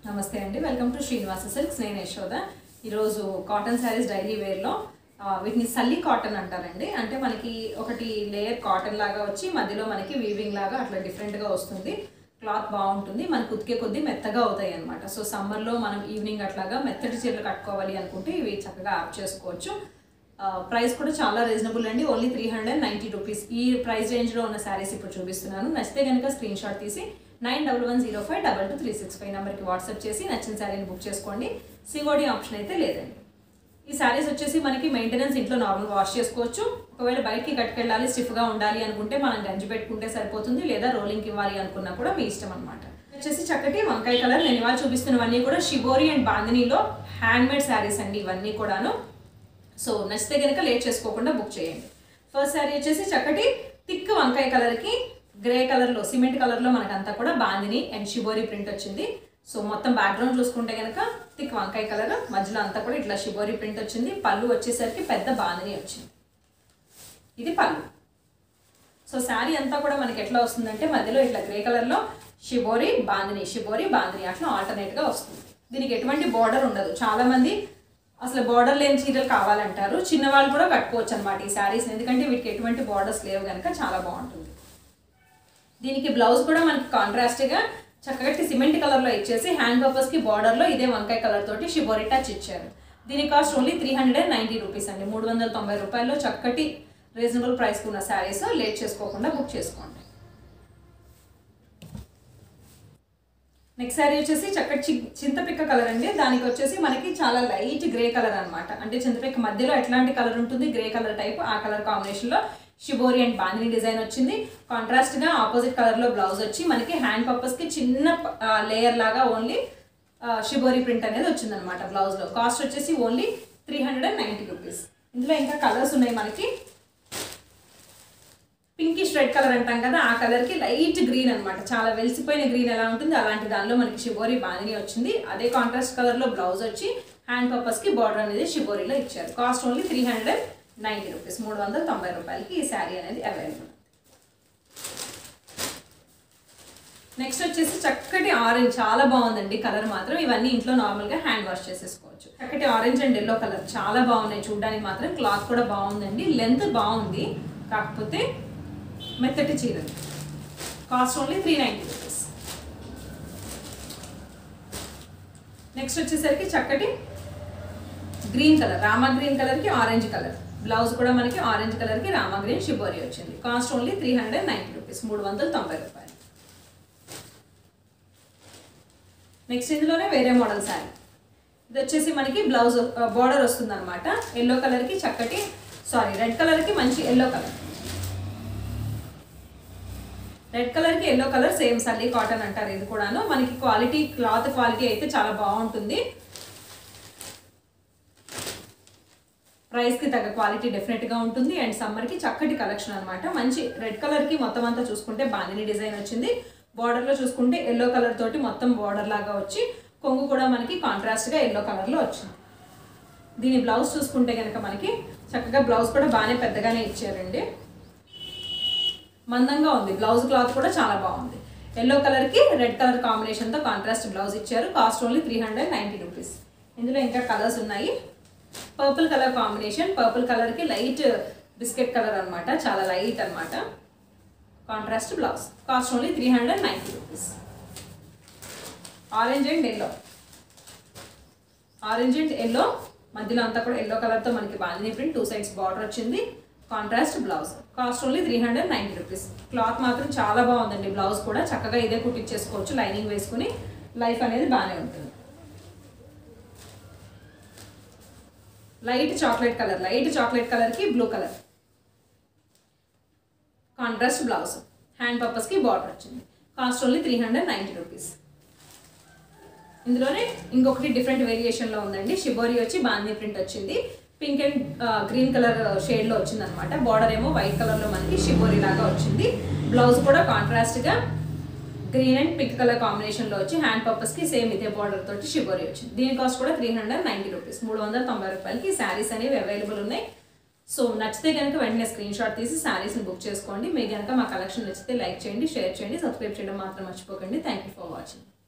నమస్తే అండి, welcome to Srinivasa silks. నేను యశోద. ఈరోజు కాటన్ శారీస్ డైలీ వేర్లో వీటిని సల్లి కాటన్ అంటారండి. అంటే మనకి ఒకటి లేయర్ కాటన్ లాగా వచ్చి మధ్యలో మనకి వీవింగ్ లాగా అట్లా డిఫరెంట్గా వస్తుంది. క్లాత్ బాగుంటుంది, మనకు ఉతికే కొద్దీ మెత్తగా అవుతాయి అనమాట. సో సమ్మర్లో మనం ఈవినింగ్ అట్లాగా మెత్తటి చీరలు కట్టుకోవాలి అనుకుంటే ఇవి చక్కగా యాప్ చేసుకోవచ్చు. ప్రైస్ కూడా చాలా రీజనబుల్ అండి, ఓన్లీ 390 రూపీస్. ఈ ప్రైస్ రేంజ్లో ఉన్న శారీస్ ఇప్పుడు చూపిస్తున్నాను. నచ్చితే కనుక స్క్రీన్ షాట్ తీసి 9110522365 నెంబర్కి వాట్సాప్ చేసి నచ్చిన శారీని బుక్ చేసుకోండి. సిఓడి ఆప్షన్ అయితే లేదండి. ఈ శారీస్ వచ్చేసి మనకి మెయింటెనెన్స్ ఇంట్లో నార్మల్ వాష్ చేసుకోవచ్చు. ఒకవేళ బయటికి కట్టుకెళ్ళాలి, స్టిఫ్గా ఉండాలి అనుకుంటే మనం గంజి పెట్టుకుంటే సరిపోతుంది, లేదా రోలింగ్కి ఇవ్వాలి అనుకున్నా కూడా మీ ఇష్టం అనమాట. వచ్చేసి చక్కటి వంకాయ కలర్. నేను ఇవాళ చూపిస్తున్నవన్నీ కూడా షిబోరి అండ్ బాందినీలో హ్యాండ్మేడ్ శారీస్ అండి ఇవన్నీ కూడాను. సో నచ్చితే కనుక లేట్ చేసుకోకుండా బుక్ చేయండి. ఫస్ట్ శారీ వచ్చేసి చక్కటి థిక్ వంకాయ కలర్కి గ్రే కలర్లో, సిమెంట్ కలర్లో మనకంతా కూడా బాందిని అండ్ షిబోరి ప్రింట్ వచ్చింది. సో మొత్తం బ్యాక్గ్రౌండ్ చూసుకుంటే కనుక థిక్ వంకాయ కలర్, మధ్యలో అంతా కూడా ఇట్లా షిబోరి ప్రింట్ వచ్చింది. పళ్ళు వచ్చేసరికి పెద్ద బాందిని వచ్చింది. ఇది పళ్ళు. సో శారీ అంతా కూడా మనకి ఎట్లా వస్తుందంటే మధ్యలో ఇట్లా గ్రే కలర్లో షిబోరి బాందిని అట్లా ఆల్టర్నేట్గా వస్తుంది. దీనికి ఎటువంటి బార్డర్ ఉండదు. చాలామంది అసలు బార్డర్ లేని చీరలు కావాలంటారు. చిన్నవాళ్ళు కూడా కట్టుకోవచ్చు అనమాట ఈ శారీస్, ఎందుకంటే వీటికి ఎటువంటి బార్డర్స్ లేవు కనుక చాలా బాగుంటుంది. దీనికి బ్లౌజ్ కూడా మనకి కాంట్రాస్ట్గా చక్కగా సిమెంట్ కలర్లో ఇచ్చేసి హ్యాండ్ పర్పస్కి బార్డర్లో ఇదే వంకాయ కలర్ తోటి షిబోరి టచ్ ఇచ్చారు. దీని కాస్ట్ ఓన్లీ 390 రూపీస్ అండి. 390 రూపాయల్లో చక్కటి రీజనబుల్ ప్రైస్కి ఉన్న శారీస్. లేట్ చేసుకోకుండా బుక్ చేసుకోండి. నెక్స్ట్ శారీ వచ్చేసి చక్కటి చింతపిక్క కలర్ అండి. దానికి వచ్చేసి మనకి చాలా లైట్ గ్రే కలర్ అనమాట. అంటే చింతపిక్క మధ్యలో ఎట్లాంటి కలర్ ఉంటుంది, గ్రే కలర్ టైప్, ఆ కలర్ కాంబినేషన్లో షిబోరి అండ్ బాందిని డిజైన్ వచ్చింది. కాంట్రాస్ట్గా ఆపోజిట్ కలర్లో బ్లౌజ్ వచ్చి మనకి హ్యాండ్ పర్పస్కి చిన్న లేయర్ లాగా ఓన్లీ షిబోరి ప్రింట్ అనేది వచ్చిందనమాట బ్లౌజ్లో. కాస్ట్ వచ్చేసి ఓన్లీ 390 రూపీస్. ఇందులో ఇంకా కలర్స్ ఉన్నాయి మనకి. పింకిష్ రెడ్ కలర్ అంటాం కదా, ఆ కలర్కి లైట్ గ్రీన్ అనమాట. చాలా వెలిసిపోయిన గ్రీన్ ఎలా ఉంటుంది అలాంటి దానిలో మనకి షిబోరి బాందిని వచ్చింది. అదే కాంట్రాస్ట్ కలర్లో బ్లౌజ్ వచ్చి హ్యాండ్ పర్పస్కి బార్డర్ అనేది షిబోరిలో ఇచ్చారు. Cost only 390 rupees. 390 రూపాయలకి ఈ శారీ అనేది అవైలబుల్. నెక్స్ట్ వచ్చేసి చక్కటి ఆరెంజ్, చాలా బాగుందండి కలర్ మాత్రం. ఇవన్నీ ఇంట్లో నార్మల్గా హ్యాండ్ వాష్ చేసేసుకోవచ్చు. చక్కటి ఆరెంజ్ అండ్ ఎల్లో కలర్ చాలా బాగున్నాయి చూడడానికి మాత్రం. క్లాత్ కూడా బాగుందండి, లెంత్ బాగుంది, కాకపోతే మెత్తటి చీరలు. Cost only 390 rupees. నెక్స్ట్ వచ్చేసరికి చక్కటి గ్రీన్ కలర్, రామా గ్రీన్ కలర్కి ఆరెంజ్ కలర్. బ్లౌజ్ కూడా మనకి ఆరెంజ్ కలర్కి రామా గ్రీన్ షిబోరి వచ్చింది. Cost only 390 rupees. 390 రూపాయలు. నెక్స్ట్ ఇందులోనే వేరే మోడల్ శారీ. ఇది వచ్చేసి మనకి బ్లౌజ్ బార్డర్ వస్తుంది అనమాట. ఎల్లో కలర్కి చక్కటి రెడ్ కలర్కి మంచి ఎల్లో కలర్. రెడ్ కలర్కి ఎల్లో కలర్ సేమ్ సల్లి కాటన్ అంటారు. ఇది కూడాను మనకి క్వాలిటీ, క్లాత్ క్వాలిటీ అయితే చాలా బాగుంటుంది. ప్రైస్కి తగ్గ క్వాలిటీ డెఫినెట్గా ఉంటుంది. అండ్ సమ్మర్కి చక్కటి కలెక్షన్ అనమాట. మంచి రెడ్ కలర్కి మొత్తం అంతా చూసుకుంటే బాందిని డిజైన్ వచ్చింది. బార్డర్లో చూసుకుంటే ఎల్లో కలర్ తోటి మొత్తం బార్డర్ లాగా వచ్చి కొంగు కూడా మనకి కాంట్రాస్ట్గా ఎల్లో కలర్లో వచ్చింది. దీని బ్లౌజ్ చూసుకుంటే కనుక మనకి చక్కగా బ్లౌజ్ కూడా బాగానే పెద్దగానే ఇచ్చారండి. మందంగా ఉంది బ్లౌజ్, క్లాత్ కూడా చాలా బాగుంది. ఎల్లో కలర్కి రెడ్ కలర్ కాంబినేషన్తో కాంట్రాస్ట్ బ్లౌజ్ ఇచ్చారు. Cost only 390 rupees. ఇందులో ఇంకా కలర్స్ ఉన్నాయి. పర్పుల్ కలర్ కాంబినేషన్, పర్పుల్ కలర్కి లైట్ బిస్కెట్ కలర్ అనమాట, చాలా లైట్ అనమాట. Contrast blouse. Cost only 390 rupees. Orange and yellow, మధ్యలో అంతా కూడా ఎల్లో కలర్తో మనకి బాందిని ప్రింట్, 2 సైడ్స్ బార్డర్ వచ్చింది. Contrast blouse. Cost only 390 rupees. Cloth మాత్రం చాలా బాగుందండి. బ్లౌజ్ కూడా చక్కగా ఇదే కుట్టించేసుకోవచ్చు, లైనింగ్ వేసుకుని. లైఫ్ అనేది బాగానే ఉంటుంది. లైట్ చాక్లెట్ కలర్కి blue colour contrast blouse. Hand పర్పస్కి బార్డర్ వచ్చింది. Cost only 390 rupees. ఇందులోనే ఇంకొకటి డిఫరెంట్ వేరియేషన్లో ఉందండి. షిబోరి వచ్చి బాందిని ప్రింట్ వచ్చింది. పింక్ అండ్ గ్రీన్ కలర్ షేడ్లో వచ్చింది అనమాట. బార్డర్ ఏమో వైట్ కలర్లో మనకి షిబోరి లాగా వచ్చింది. బ్లౌజ్ కూడా కాంట్రాస్ట్గా గ్రీన్ అండ్ పింక్ కలర్ కాంబినేషన్లో వచ్చి హ్యాండ్ పర్పస్కి సేమ్ ఇదే బార్డర్ తోటి షిబోరి వచ్చింది. దీని కాస్ట్ కూడా 390 రూపీస్. 390 రూపాయలకి శారీస్ అనేవి అవైలబుల్ ఉన్నాయి. సో నచ్చితే కనుక వెంటనే స్క్రీన్ షాట్ తీసి శారీస్ని బుక్ చేసుకోండి. మీకు కనుక మా కలెక్షన్ నచ్చితే లైక్ చేయండి, షేర్ చేయండి, సబ్స్క్రైబ్ చేయడం మాత్రం మర్చిపోకండి. Thank you for watching.